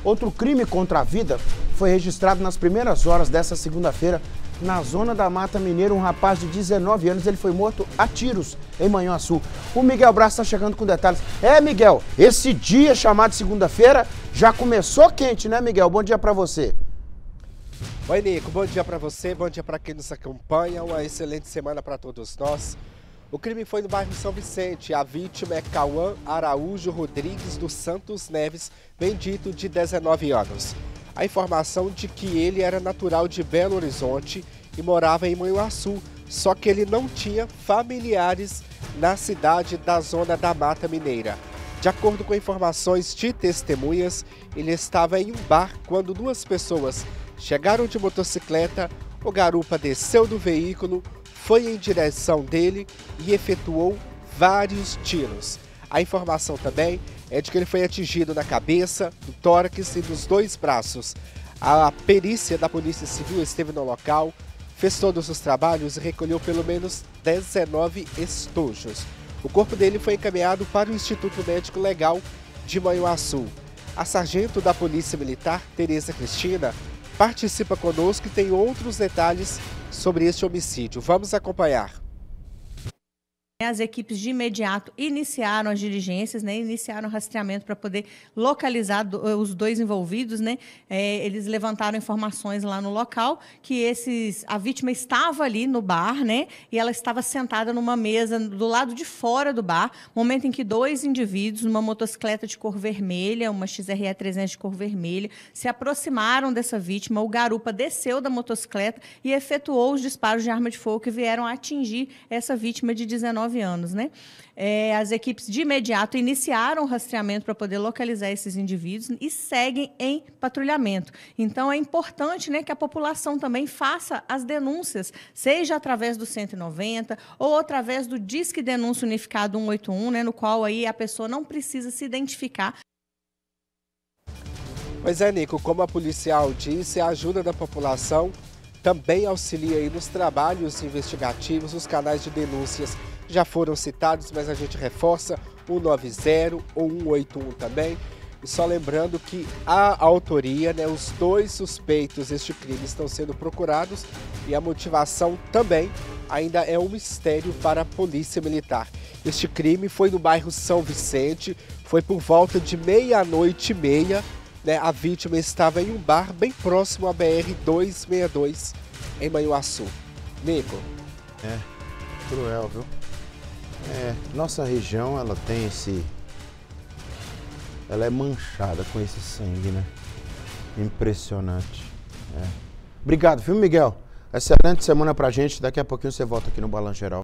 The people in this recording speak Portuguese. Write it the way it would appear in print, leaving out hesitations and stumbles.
Outro crime contra a vida foi registrado nas primeiras horas dessa segunda-feira na zona da Mata Mineira. Um rapaz de 19 anos, ele foi morto a tiros em Manhuaçu. O Miguel Braz está chegando com detalhes. Miguel, esse dia chamado segunda-feira já começou quente, né, Miguel? Bom dia para você. Oi, Nico. Bom dia para você, bom dia para quem nos acompanha. Uma excelente semana para todos nós. O crime foi no bairro São Vicente. A vítima é Cauã Araújo Rodrigues dos Santos Neves, bendito, de 19 anos. A informação de que ele era natural de Belo Horizonte e morava em Manhuaçu, só que ele não tinha familiares na cidade da zona da Mata Mineira. De acordo com informações de testemunhas, ele estava em um bar quando duas pessoas chegaram de motocicleta. O garupa desceu do veículo, foi em direção dele e efetuou vários tiros. A informação também é de que ele foi atingido na cabeça, no tórax e nos dois braços. A perícia da Polícia Civil esteve no local, fez todos os trabalhos e recolheu pelo menos 19 estojos. O corpo dele foi encaminhado para o Instituto Médico Legal de Manhuaçu. A sargento da Polícia Militar, Tereza Cristina, participa conosco e tem outros detalhes sobre este homicídio. Vamos acompanhar. As equipes de imediato iniciaram as diligências, iniciaram o rastreamento para poder localizar os dois envolvidos. Eles levantaram informações lá no local que a vítima estava ali no bar, e ela estava sentada numa mesa do lado de fora do bar, momento em que dois indivíduos, numa motocicleta de cor vermelha, uma XRE 300 de cor vermelha, se aproximaram dessa vítima. O garupa desceu da motocicleta e efetuou os disparos de arma de fogo que vieram a atingir essa vítima de 19 anos. As equipes de imediato iniciaram o rastreamento para poder localizar esses indivíduos e seguem em patrulhamento. Então, é importante que a população também faça as denúncias, seja através do 190 ou através do Disque Denúncia Unificado 181, no qual aí a pessoa não precisa se identificar. Pois é, Nico, como a policial disse, a ajuda da população também auxilia aí nos trabalhos investigativos. Os canais de denúncias já foram citados, mas a gente reforça, 190 ou 181 também. E só lembrando que a autoria, os dois suspeitos deste crime estão sendo procurados e a motivação também ainda é um mistério para a Polícia Militar. Este crime foi no bairro São Vicente, foi por volta de 00:30. A vítima estava em um bar bem próximo à BR-262 em Manhuaçu. Nico. Cruel, viu? Nossa região, ela tem ela é manchada com esse sangue, Impressionante. Obrigado, viu, Miguel? Excelente semana pra gente. Daqui a pouquinho você volta aqui no Balanço Geral.